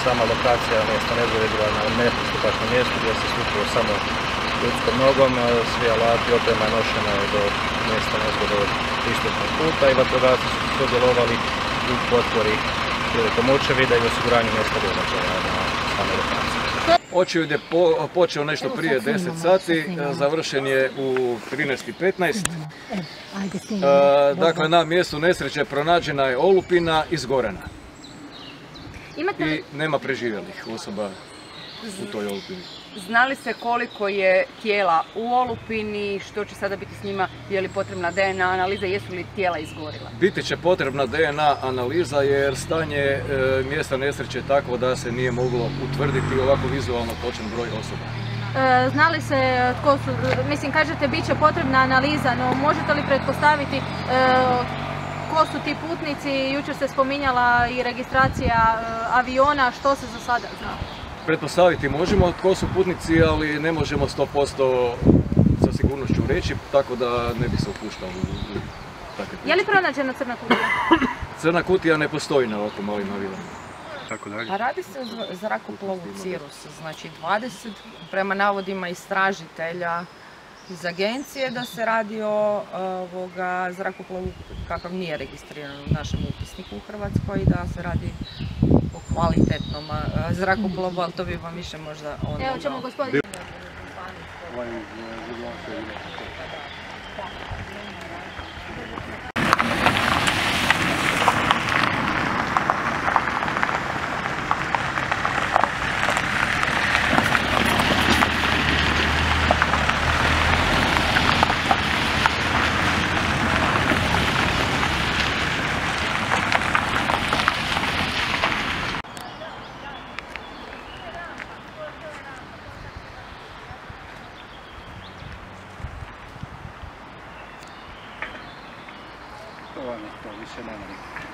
sama lokacija mjesta nezgode je bila na nepristupačnom mjestu gdje se stupilo samo ljudskom nogom, svi alati, oprema je nošena do mjesta nezgode od pristupnog puta i vatrogasci su sudjelovali u potpori prilikom očevida i osiguranju mjesta događaja na samoj lokaciji. Očevid je počeo nešto prije 10 sati, završen je u 13:15. Dakle, na mjestu nesreće pronađena je olupina izgorena. I nema preživjelih osoba u toj olupini. Zna li se koliko je tijela u olupini, što će sada biti s njima, je li potrebna DNA analiza, jesu li tijela izgorila? Biti će potrebna DNA analiza jer stanje mjesta nesreće je takvo da se nije moglo utvrditi ovako vizualno točan broj osoba. Zna li se tko su, mislim kažete bit će potrebna analiza, no možete li pretpostaviti ko su ti putnici? Jučer se spominjala i registracija aviona, što se za sada zna? Pretpostaviti možemo tko su putnici, ali ne možemo 100% sa sigurnošću reći, tako da ne bi se upuštao u takve putnike. Je li pronađena crna kutija? Crna kutija ne postoji na ovako malim avionima. A radi se o zrakoplovu Cirrus, znači 20, prema navodima istražitelja iz agencije, da se radi o zrakoplovu kakav nije registriran u našem upisniku u Hrvatskoj i da se radi o kvalitetnom zrakoplovu, ali to bi vam više možda ono... Evo ćemo gospodin... To više nema nikakve.